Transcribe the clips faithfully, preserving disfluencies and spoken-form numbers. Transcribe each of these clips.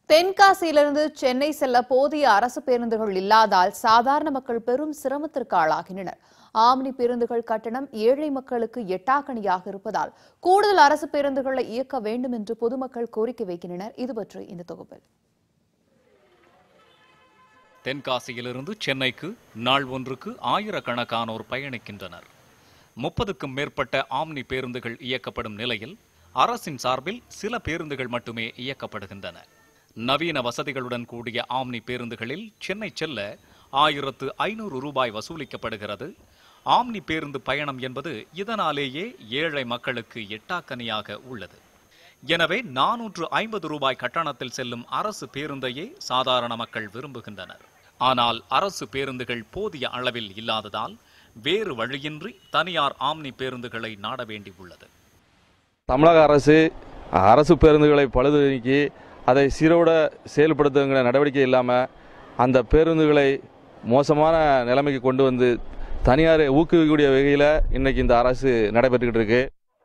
தென்காசியிலிருந்து சென்னை செல்ல போதிய அரசு பேருந்துகள் இல்லாதால் சாதாரண மக்கள் பெரும் சிரமத்திற்கு ஆளாகின்றனர். ஆம்னி பேருந்துகள் கட்டணம் ஏழை மக்களுக்கு எட்டாக்கணியாக இருப்பதால் கூடுதல் அரசு பேருந்துகளை இயக்க வேண்டும் என்று பொதுமக்கள் கோரிக்கை வைக்கின்றனர். இதுபற்றி இந்த தொகுப்பில். தென்காசியிலிருந்து சென்னைக்கு நாள் ஒன்றுக்கு ஆயிரக்கணக்கானோர் பயணிக்கின்றனர். முப்பதுக்கும் மேற்பட்ட ஆம்னி பேருந்துகள் இயக்கப்படும் நிலையில் அரசின் சார்பில் சில பேருந்துகள் மட்டுமே இயக்கப்படுகின்றன. நவீன வசதிகளுடன் கூடிய ஆம்னி பேருந்துகளில் சென்னை செல்ல ஆயிரத்து ஐநூறு ரூபாய் வசூலிக்கப்படுகிறது. ஆம்னி பேருந்து பயணம் என்பது இதனாலேயே ஏழை மக்களுக்கு எட்டாக்கனியாக உள்ளது. எனவே நானூற்று ஐம்பது ரூபாய் கட்டணத்தில் செல்லும் அரசு பேருந்தையே சாதாரண மக்கள் விரும்புகின்றனர். ஆனால் அரசு பேருந்துகள் போதிய அளவில் இல்லாததால் வேறு வழியின்றி தனியார் ஆம்னி பேருந்துகளை நாட வேண்டியுள்ளது. தமிழக அரசு அரசு பேருந்துகளை பழுது நீக்கி அதை சீரோட செயல்படுத்துங்கிற நடவடிக்கை இல்லாமல் அந்த பேருந்துகளை மோசமான நிலைமைக்கு கொண்டு வந்து தனியாரை ஊக்குவிக்கக்கூடிய வகையில் இன்னைக்கு இந்த அரசு நடைபெற்றுக்கிட்டு இருக்கு.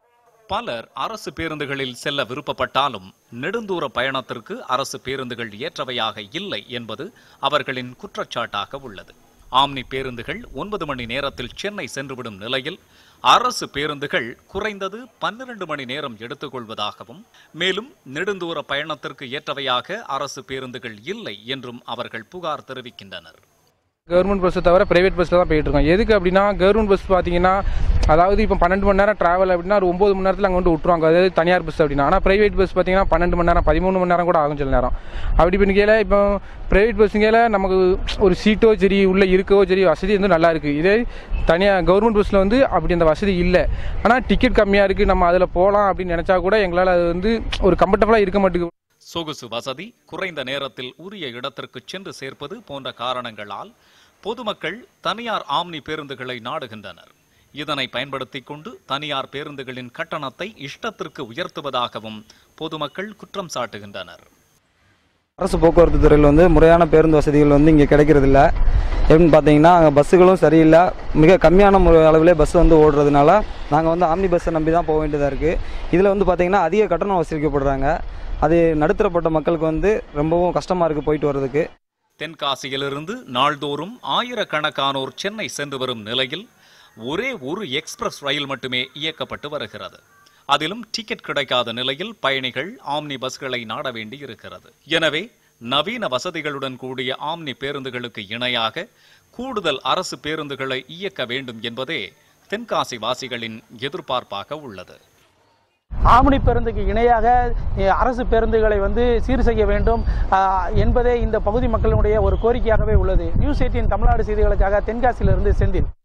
பலர் அரசு பேருந்துகளில் செல்ல விருப்பப்பட்டாலும் நெடுந்தூர பயணத்திற்கு அரசு பேருந்துகள் ஏற்றவையாக இல்லை என்பது அவர்களின் குற்றச்சாட்டாக உள்ளது. ஆம்னி பேருந்துகள் ஒன்பது மணி நேரத்தில் சென்னை சென்றுவிடும் நிலையில் அரசு பேருந்துகள் குறைந்தது பன்னிரண்டு மணி நேரம் எடுத்துக்கொள்வதாகவும் மேலும் நெடுந்தூர பயணத்திற்கு ஏற்றவையாக அரசு பேருந்துகள் இல்லை என்றும் அவர்கள் புகார் தெரிவிக்கின்றனர். கவர்மெண்ட் பஸ்ஸை தவிர பிரைவேட் பஸ்ஸில் தான் போயிட்டு இருக்கோம். எதுக்கு அப்படின்னா கவர்மெண்ட் பஸ் பார்த்தீங்கன்னா அதாவது இப்போ பன்னெண்டு மணி நேரம் டிராவல் அப்படின்னா ஒரு ஒம்பது மணி நேரத்தில் அங்கே வந்து விட்டுருவாங்க. அதாவது தனியார் பஸ் அப்படின்னா. ஆனால் பிரைவேட் பஸ் பார்த்தீங்கன்னா பன்னெண்டு மணி நேரம் பதிமூணு மணி நேரம் கூட ஆகும் சில நேரம். அப்படி பண்ணிக்கையில் இப்போ பிரைவேட் பஸ்ஸுங்கையில் நமக்கு ஒரு சீட்டோ சரி உள்ளே இருக்கவோ சரி வசதி வந்து நல்லா இருக்குது. இதே தனியாக கவர்மெண்ட் பஸ்ஸில் வந்து அப்படி அந்த வசதி இல்லை. ஆனால் டிக்கெட் கம்மியாக இருக்குது, நம்ம அதில் போகலாம் அப்படின்னு நினச்சா கூட எங்களால் அது வந்து ஒரு கம்ஃபர்டபுளாக இருக்க மாட்டேங்குது. சொகுசு வசதி, குறைந்த நேரத்தில் உரிய இடத்திற்கு சென்று சேர்ப்பது போன்ற காரணங்களால் பொதுமக்கள் தனியார் ஆம்னி பேருந்துகளை நாடுகின்றனர். இதனை பயன்படுத்திக் கொண்டு தனியார் பேருந்துகளின் கட்டணத்தை இஷ்டத்திற்கு உயர்த்துவதாகவும் பொதுமக்கள் குற்றம் சாட்டுகின்றனர். அரசு போக்குவரத்து துறையில் வந்து முறையான பேருந்து வசதிகள் வந்து இங்கே கிடைக்கிறதில்ல. எப்படின்னு பார்த்தீங்கன்னா அங்கே பஸ்ஸுகளும் சரியில்லை. மிக கம்மியான முறை அளவிலே பஸ் வந்து ஓடுறதுனால நாங்கள் வந்து ஆம்னி பஸ்ஸை நம்பி தான் போக வேண்டியதாக இருக்குது. இதில் வந்து பார்த்திங்கன்னா அதிக கட்டணம் வசூலிக்கப்படுறாங்க. அது நடுத்தரப்பட்ட மக்களுக்கு வந்து ரொம்பவும் கஷ்டமாக இருக்குது போயிட்டு வர்றதுக்கு. தென்காசியிலிருந்து நாள்தோறும் ஆயிரக்கணக்கானோர் சென்னை சென்று வரும் நிலையில் ஒரே ஒரு எக்ஸ்பிரஸ் ரயில் மட்டுமே இயக்கப்பட்டு வருகிறது. அதிலும் டிக்கெட் கிடைக்காத நிலையில் பயணிகள் ஆம்னி பஸ்களை நாட வேண்டி இருக்கிறது. எனவே நவீன வசதிகளுடன் கூடிய ஆம்னி பேருந்துகளுக்கு இணையாக கூடுதல் அரசு பேருந்துகளை இயக்க வேண்டும் என்பதே தென்காசி வாசிகளின் எதிர்பார்ப்பாக உள்ளது. ஆம்னி பேருந்துக்கு இணையாக அரசு பேருந்துகளை வந்து சீர் செய்ய வேண்டும் என்பதே இந்த பகுதி மக்களுடைய ஒரு கோரிக்கையாகவே உள்ளது. நியூஸ் எய்ட்டீன் தமிழ்நாடு செய்திகளுக்காக தென்காசியிலிருந்து செந்தில்.